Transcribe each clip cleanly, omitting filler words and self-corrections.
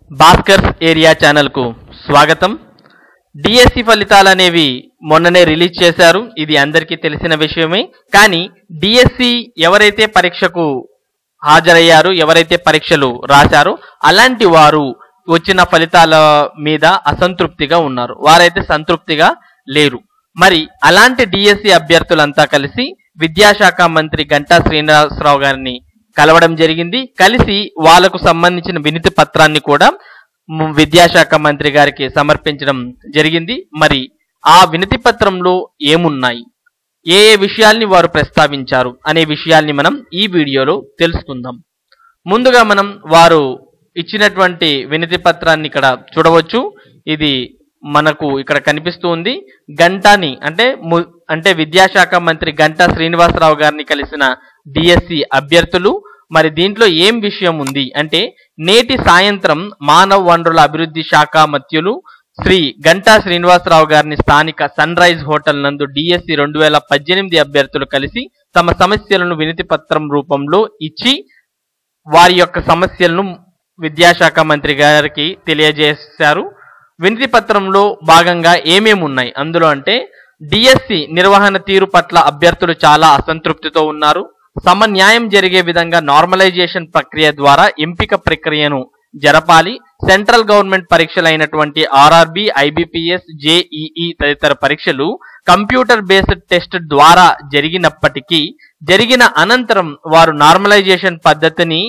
Bhaskar's area channel కు స్వాగతం। DSC ఫలితాలు అనేవి మొన్ననే రిలీజ్ చేశారు। ఇది అందరికీ తెలిసిన విషయమే। కానీ డిఎస్సి ఎవరైతే పరీక్షకు హాజరయ్యారు, ఎవరైతే పరీక్షలు రాశారో అలాంటి వారు వచ్చిన ఫలితాల మీద అసంతృప్తిగా ఉన్నారు, వారైతే సంతృప్తిగా లేరు। మరి అలాంటి డిఎస్సి అభ్యర్థులంతా కలిసి విద్యాశాఖ మంత్రి గంటా శ్రీనివాసరావు గారిని కలవడం జరిగింది। కలిసి వాళ్ళకు సంబంధించిన వినతి పత్రాన్ని కూడా విద్యాశాఖ మంత్రి గారికి సమర్పించడం జరిగింది। మరి ఆ వినతి పత్రంలో ఏమున్నాయి, ఏ విషయాల్ని వారు ప్రస్తావించారు అనే విషయాల్ని మనం ఈ వీడియోలో తెలుసుకుందాం। ముందుగా మనం వారు ఇచ్చినటువంటి వినతి పత్రాన్ని ఇక్కడ చూడవచ్చు। ఇది మనకు ఇక్కడ కనిపిస్తూ ఉంది। గంటాని అంటే విద్యాశాఖ మంత్రి గంటా శ్రీనివాసరావు గారిని కలిసిన డిఎస్సి అభ్యర్థులు। మరి దీంట్లో ఏం విషయం ఉంది అంటే, నేటి సాయంత్రం మానవ వనరుల అభివృద్ధి శాఖ మంత్రులు శ్రీ గంటా శ్రీనివాసరావు గారిని స్థానిక సన్ రైజ్ హోటల్ నందు డిఎస్సి 2018 అభ్యర్థులు కలిసి తమ సమస్యలను వినతి పత్రం రూపంలో ఇచ్చి వారి యొక్క సమస్యలను విద్యాశాఖ మంత్రి గారికి తెలియజేశారు। వినతి పత్రంలో భాగంగా ఏమేమి ఉన్నాయి అందులో అంటే, డిఎస్సి నిర్వహణ తీరు పట్ల అభ్యర్థులు చాలా అసంతృప్తితో ఉన్నారు। సమన్యాయం జరిగే విధంగా నార్మలైజేషన్ ప్రక్రియ ద్వారా ఎంపిక ప్రక్రియను జరపాలి। సెంట్రల్ గవర్నమెంట్ పరీక్షలైనటువంటి ఆర్ఆర్బి, ఐబిపిఎస్, జేఈఈ తదితర పరీక్షలు కంప్యూటర్ బేస్డ్ టెస్ట్ ద్వారా జరిగిన అనంతరం వారు నార్మలైజేషన్ పద్ధతిని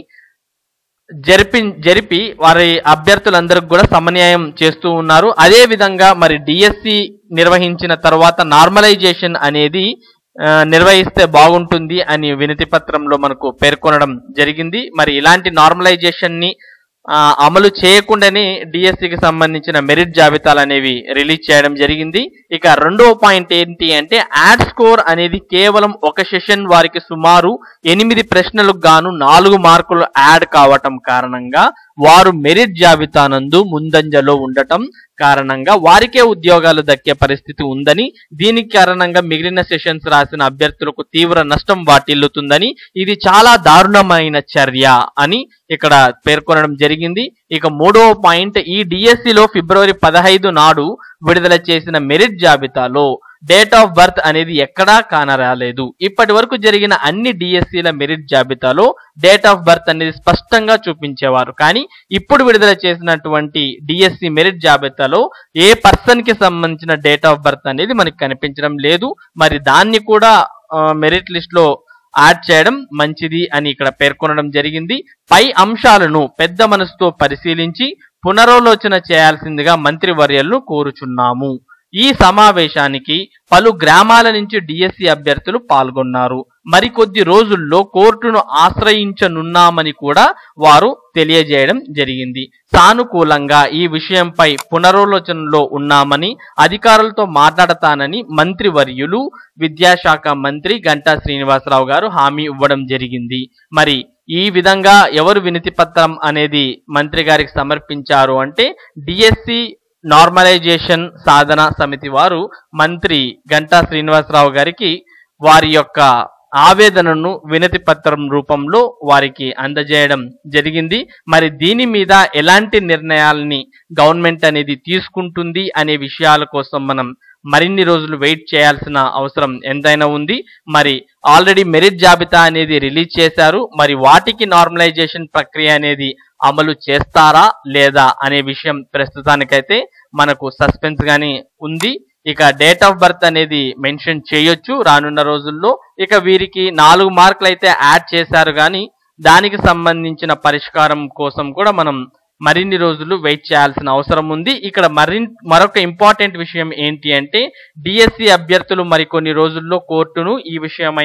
జరిపి వారి అభ్యర్థులందరికీ కూడా సమన్యాయం చేస్తూ ఉన్నారు। అదే విధంగా మరి డిఎస్సి నిర్వహించిన తర్వాత నార్మలైజేషన్ అనేది నిర్వహిస్తే బాగుంటుంది అని వినతి పత్రంలో మనకు పేర్కొనడం జరిగింది। మరి ఇలాంటి నార్మలైజేషన్ ని అమలు చేయకుండానే డిఎస్సికి సంబంధించిన మెరిట్ జాబితాలు అనేవి రిలీజ్ చేయడం జరిగింది। ఇక రెండవ పాయింట్ ఏంటి అంటే, యాడ్ స్కోర్ అనేది కేవలం ఒక సెషన్ వారికి సుమారు 8 ప్రశ్నలకు గాను 4 మార్కులు యాడ్ కావటం కారణంగా వారు మెరిట్ జాబితా నందు ముందంజలో ఉండటం కారణంగా వారికే ఉద్యోగాలు దక్కే పరిస్థితి ఉందని, దీనికి కారణంగా మిగిలిన సెషన్స్ రాసిన అభ్యర్థులకు తీవ్ర నష్టం వాటిల్లుతుందని, ఇది చాలా దారుణమైన చర్య అని ఇక్కడ పేర్కొనడం జరిగింది। ఇక మూడవ పాయింట్, ఈ డిఎస్సిలో ఫిబ్రవరి 15 నాడు విడుదల చేసిన మెరిట్ జాబితాలో డేట్ ఆఫ్ బర్త్ అనేది ఎక్కడా కానరాలేదు। ఇప్పటి వరకు జరిగిన అన్ని డిఎస్సిల మెరిట్ జాబితాలో డేట్ ఆఫ్ బర్త్ అనేది స్పష్టంగా చూపించేవారు, కానీ ఇప్పుడు విడుదల చేసినటువంటి డిఎస్సి మెరిట్ జాబితాలో ఏ పర్సన్ కి సంబంధించిన డేట్ ఆఫ్ బర్త్ అనేది మనకి కనిపించడం లేదు। మరి దాన్ని కూడా మెరిట్ లిస్ట్ లో యాడ్ చేయడం మంచిది అని ఇక్కడ పేర్కొనడం జరిగింది। పై అంశాలను పెద్ద మనసుతో పరిశీలించి పునరాలోచన చేయాల్సిందిగా మంత్రివర్యులను కోరుచున్నాము। ఈ సమావేశానికి పలు గ్రామాల నుంచి డిఎస్సి అభ్యర్థులు పాల్గొన్నారు। మరికొద్ది రోజుల్లో కోర్టును ఆశ్రయించనున్నామని కూడా వారు తెలియజేయడం జరిగింది। సానుకూలంగా ఈ విషయంపై పునరాలోచనలో ఉన్నామని, అధికారులతో మాట్లాడతానని మంత్రివర్యులు విద్యాశాఖ మంత్రి గంటా శ్రీనివాసరావు గారు హామీ ఇవ్వడం జరిగింది। మరి ఈ విధంగా ఎవరు వినతి పత్రం అనేది మంత్రి గారికి సమర్పించారు అంటే, డిఎస్సి నార్మలైజేషన్ సాధన సమితి వారు మంత్రి గంటా శ్రీనివాసరావు గారికి వారి యొక్క ఆవేదనను వినతి పత్రం రూపంలో వారికి అందజేయడం జరిగింది। మరి దీని మీద ఎలాంటి నిర్ణయాలని గవర్నమెంట్ అనేది తీసుకుంటుంది అనే విషయాల కోసం మనం మరిన్ని రోజులు వెయిట్ చేయాల్సిన అవసరం ఎంతైనా ఉంది। మరి ఆల్రెడీ మెరిట్ జాబితా అనేది రిలీజ్ చేశారు, మరి వాటికి నార్మలైజేషన్ ప్రక్రియ అనేది అమలు చేస్తారా లేదా అనే విషయం ప్రస్తుతానికైతే మనకు సస్పెన్స్ గానే ఉంది। ఇక డేట్ ఆఫ్ బర్త్ అనేది మెన్షన్ చేయొచ్చు రానున్న రోజుల్లో। ఇక వీరికి 4 మార్కులు అయితే యాడ్ చేశారు, కానీ దానికి సంబంధించిన పరిష్కారం కోసం కూడా మనం మరిన్ని రోజులు వెయిట్ చేయాల్సిన అవసరం ఉంది। ఇక్కడ మరొక ఇంపార్టెంట్ విషయం ఏంటి అంటే, డిఎస్సి అభ్యర్థులు మరికొన్ని రోజుల్లో కోర్టును ఈ విషయమై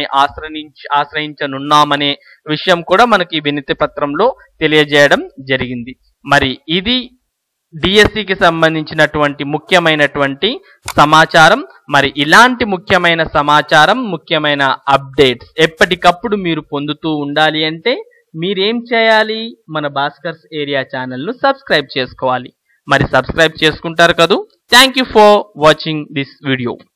ఆశ్రయించనున్నామనే విషయం కూడా మనకి వినతి పత్రంలో తెలియజేయడం జరిగింది। మరి ఇది డిఎస్సికి సంబంధించినటువంటి ముఖ్యమైనటువంటి సమాచారం। మరి ఇలాంటి ముఖ్యమైన సమాచారం, ముఖ్యమైన అప్డేట్స్ ఎప్పటికప్పుడు మీరు పొందుతూ ఉండాలి అంటే మీరేం చేయాలి, మన భాస్కర్స్ ఏరియా ఛానల్ను సబ్స్క్రైబ్ చేసుకోవాలి। మరి సబ్స్క్రైబ్ చేసుకుంటారు కదూ। Thank you for watching this video.